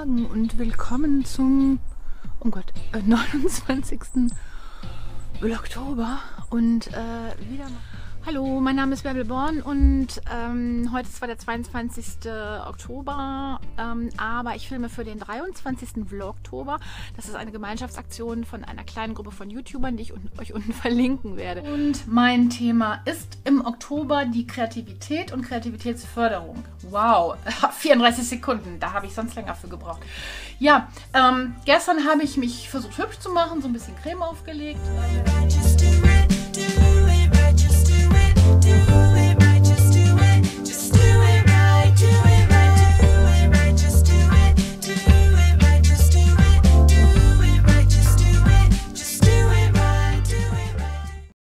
Morgen und willkommen zum, oh Gott, 29. Oktober und wieder mal. Hallo, mein Name ist Bärbel Born und heute ist zwar der 22. Oktober, aber ich filme für den 23. Vlogtober. Das ist eine Gemeinschaftsaktion von einer kleinen Gruppe von YouTubern, die ich euch unten verlinken werde. Und mein Thema ist im Oktober die Kreativität und Kreativitätsförderung. Wow, 34 Sekunden, da habe ich sonst länger für gebraucht. Ja, gestern habe ich mich versucht hübsch zu machen, so ein bisschen Creme aufgelegt.